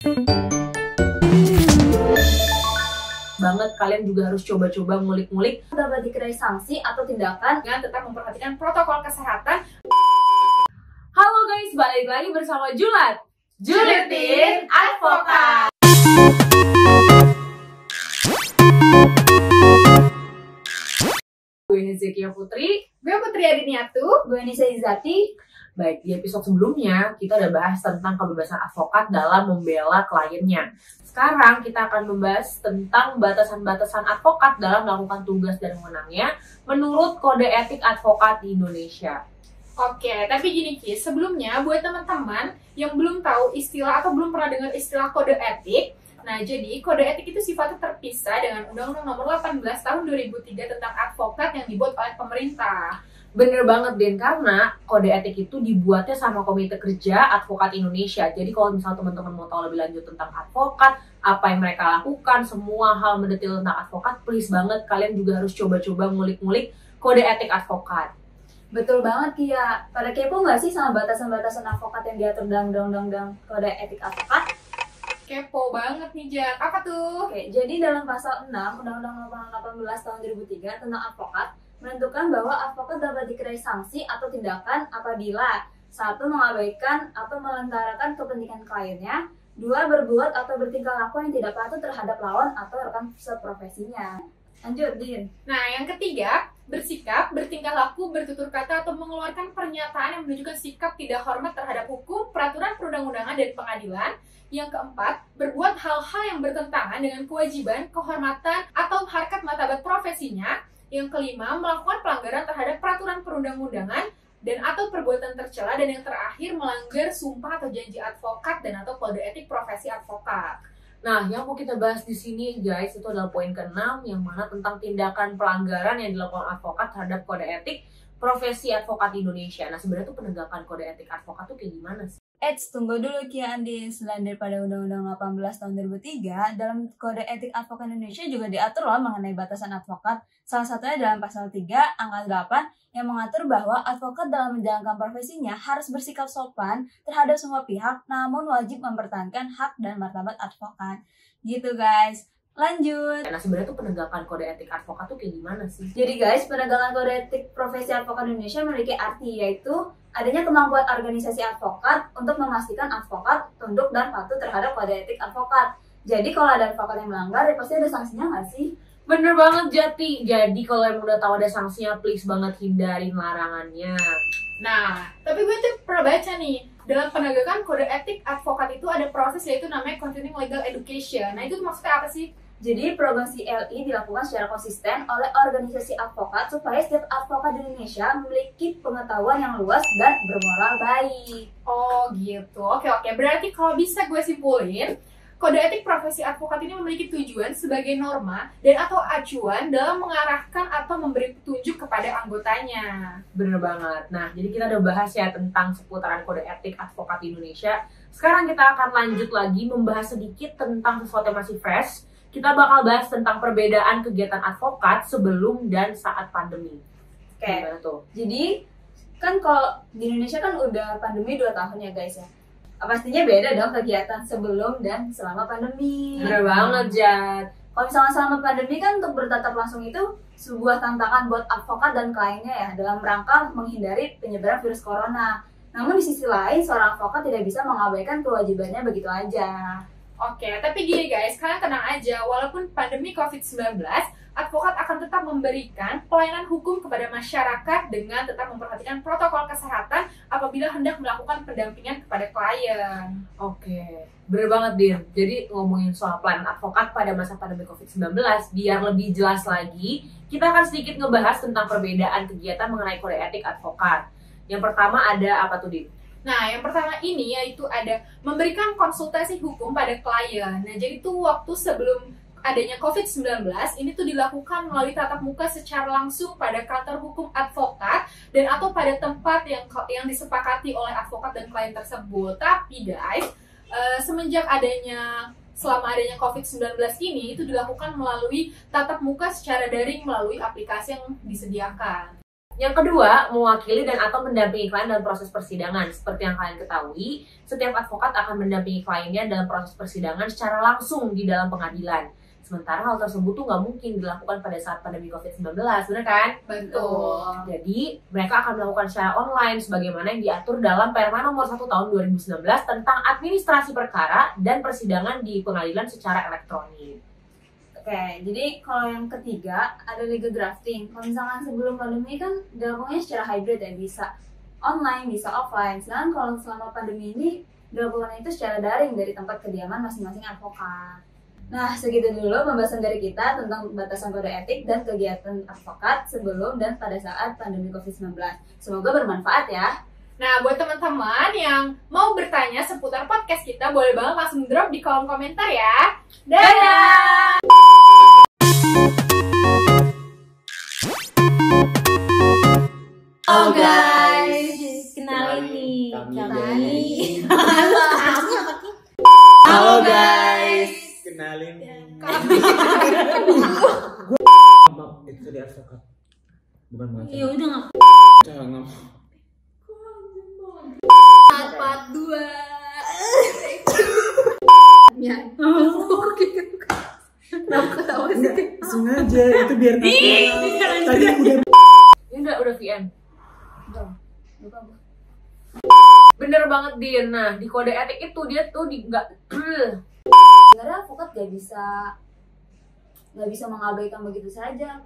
Banget, kalian juga harus coba-coba ngulik-ngulik dapat dikenai sanksi atau tindakan dengan tetap memperhatikan protokol kesehatan. Halo guys, balik lagi bersama Julat Juletin Advokat. Gue Hezekia Putri. Gue Putri Adiniatu. gue Nisa Izati. Baik, di episode sebelumnya kita udah bahas tentang kebebasan advokat dalam membela kliennya. Sekarang kita akan membahas tentang batasan-batasan advokat dalam melakukan tugas dan wewenangnya menurut Kode Etik Advokat di Indonesia. Oke, tapi gini Ki, sebelumnya buat teman-teman yang belum tahu istilah atau belum pernah dengar istilah kode etik, nah jadi kode etik itu sifatnya terpisah dengan Undang-Undang Nomor 18 Tahun 2003 tentang advokat yang dibuat oleh pemerintah. Bener banget, Den, karena kode etik itu dibuatnya sama Komite Kerja Advokat Indonesia. Jadi kalau misalnya teman-teman mau tahu lebih lanjut tentang advokat, apa yang mereka lakukan, semua hal mendetail tentang advokat, please banget kalian juga harus coba-coba ngulik-ngulik kode etik advokat. Betul banget Kia. Pada kepo nggak sih sama batasan-batasan advokat yang diatur dalam Undang-Undang Kode Etik Advokat? Kepo banget nih, Jat. Apa tuh? Oke, jadi dalam pasal 6 Undang-Undang 18 tahun 2003 tentang advokat menentukan bahwa advokat dapat dikenai sanksi atau tindakan apabila 1. Mengabaikan atau melanggarkan kepentingan kliennya, 2. Berbuat atau bertingkah laku yang tidak patut terhadap lawan atau rekan seprofesinya. Lanjut, Din. Nah, yang ketiga, bersikap, bertingkah laku, bertutur kata, atau mengeluarkan pernyataan yang menunjukkan sikap tidak hormat terhadap hukum, peraturan perundang-undangan, dan pengadilan. Yang keempat, berbuat hal-hal yang bertentangan dengan kewajiban, kehormatan, atau harkat martabat profesinya. Yang kelima, melakukan pelanggaran terhadap peraturan perundang-undangan dan atau perbuatan tercela. Dan yang terakhir, melanggar sumpah atau janji advokat dan atau kode etik profesi advokat. Nah, yang mau kita bahas di sini guys, itu adalah poin ke-6 yang mana tentang tindakan pelanggaran yang dilakukan advokat terhadap kode etik profesi advokat di Indonesia. Nah, sebenarnya tuh penegakan kode etik advokat tuh kayak gimana sih? Tunggu dulu Kia Andi. Selain daripada Undang-Undang 18 tahun 2003, dalam Kode Etik Advokat Indonesia juga diatur loh mengenai batasan advokat. Salah satunya dalam pasal 3 angka 8 yang mengatur bahwa advokat dalam menjalankan profesinya harus bersikap sopan terhadap semua pihak, namun wajib mempertahankan hak dan martabat advokat. Gitu guys. Lanjut. Nah, sebenarnya tuh penegakan kode etik advokat tuh kayak gimana sih? Jadi guys, penegakan kode etik profesi advokat Indonesia memiliki arti, yaitu adanya kemampuan organisasi advokat untuk memastikan advokat tunduk dan patuh terhadap kode etik advokat. Jadi kalau ada advokat yang melanggar, ya pasti ada sanksinya nggak sih? Bener banget, Jati. Jadi kalau emang udah tahu ada sanksinya, please banget hindarin larangannya. Nah, tapi gue tuh pernah baca nih, dalam penegakan kode etik advokat itu ada proses yaitu namanya continuing legal education. Nah, itu maksudnya apa sih? Jadi program CLE dilakukan secara konsisten oleh organisasi advokat supaya setiap advokat di Indonesia memiliki pengetahuan yang luas dan bermoral baik. Oh gitu, oke. Berarti kalau bisa gue simpulin, kode etik profesi advokat ini memiliki tujuan sebagai norma dan atau acuan dalam mengarahkan atau memberi petunjuk kepada anggotanya. Bener banget. Nah, jadi kita udah bahas ya tentang seputaran kode etik advokat di Indonesia. Sekarang kita akan lanjut lagi membahas sedikit tentang sesuatu yang masih fresh. Kita bakal bahas tentang perbedaan kegiatan advokat sebelum dan saat pandemi. Oke. Tuh? Jadi kan kalau di Indonesia kan udah pandemi 2 tahun ya guys ya. Pastinya beda dong kegiatan sebelum dan selama pandemi. Bener banget, Jad. Kalau misalnya selama pandemi kan untuk bertatap langsung itu sebuah tantangan buat advokat dan kliennya ya dalam rangka menghindari penyebaran virus corona. Namun di sisi lain seorang advokat tidak bisa mengabaikan kewajibannya begitu aja. Oke, tapi gini guys, kalian tenang aja, walaupun pandemi COVID-19, advokat akan tetap memberikan pelayanan hukum kepada masyarakat dengan tetap memperhatikan protokol kesehatan apabila hendak melakukan pendampingan kepada klien. Oke, bener banget, Din. Jadi ngomongin soal pelayanan advokat pada masa pandemi COVID-19, biar lebih jelas lagi, kita akan sedikit ngebahas tentang perbedaan kegiatan mengenai kode etik advokat. Yang pertama ada apa tuh, Din? Nah, yang pertama ini yaitu ada memberikan konsultasi hukum pada klien. Nah, jadi tuh waktu sebelum adanya COVID-19, ini tuh dilakukan melalui tatap muka secara langsung pada kantor hukum advokat dan atau pada tempat yang disepakati oleh advokat dan klien tersebut. Tapi guys, selama adanya COVID-19 ini itu dilakukan melalui tatap muka secara daring melalui aplikasi yang disediakan. Yang kedua, mewakili dan atau mendampingi klien dalam proses persidangan. Seperti yang kalian ketahui, setiap advokat akan mendampingi kliennya dalam proses persidangan secara langsung di dalam pengadilan. Sementara hal tersebut tuh nggak mungkin dilakukan pada saat pandemi COVID-19, benar kan? Betul. Jadi, mereka akan melakukan secara online sebagaimana yang diatur dalam Perma nomor 1 tahun 2019 tentang administrasi perkara dan persidangan di pengadilan secara elektronik. Oke, jadi kalau yang ketiga ada legal drafting. Kalau misalkan sebelum pandemi kan dilakukannya secara hybrid ya, bisa online, bisa offline. Sedangkan kalau selama pandemi ini dilakukan itu secara daring dari tempat kediaman masing-masing advokat. Nah, segitu dulu pembahasan dari kita tentang batasan kode etik dan kegiatan advokat sebelum dan pada saat pandemi COVID-19. Semoga bermanfaat ya. Nah, buat teman-teman yang mau bertanya seputar podcast kita, boleh banget langsung drop di kolom komentar ya. Dadah! Oh guys, kenalin nih kami. Halo guys, kenalin Maaf, itu dia advokat. Bukan macam. Ya udah nggak. Jangan. Part 2. Ya. Kenapa ketawa sih? Sengaja itu biar tadi udah. Ini udah VN. Bener banget Din. Nah, di kode etik itu dia tuh nggak Sebenarnya advokat gak bisa mengabaikan begitu saja.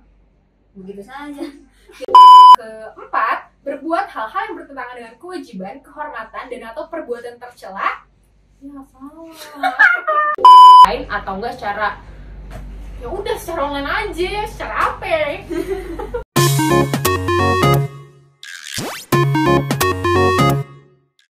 Keempat, berbuat hal-hal yang bertentangan dengan kewajiban, kehormatan, dan atau perbuatan tercela. Ya salah. lain atau enggak secara Ya udah secara online aja, secara apa ya?